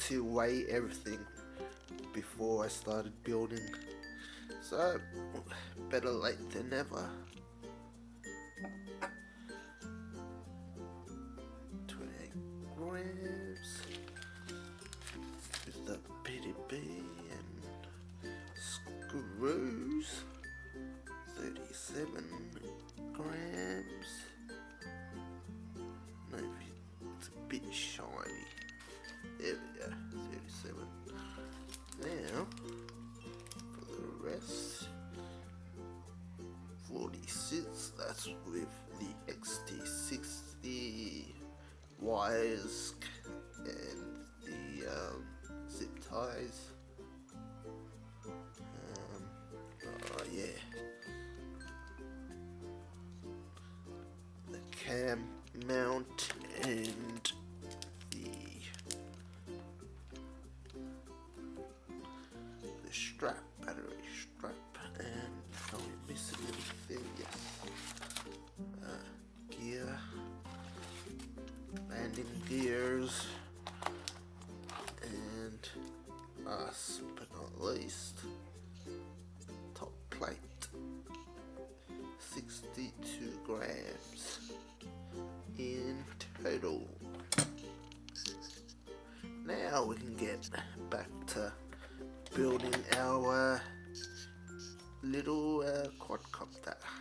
to weigh everything before I started building, so better late than never. 28 grams with the PDB and screws. 37 grams. Maybe it's a bit shiny. There we go, 37. Now, for the rest, 46, that's with the XT60 wires and the zip ties. Oh yeah. The cam mount and the strap, battery strap, and are we missing anything? Yes. Gear, landing gears, and last but not least, top plate. 62 grams in total. Now we can get back to building our little quadcopter.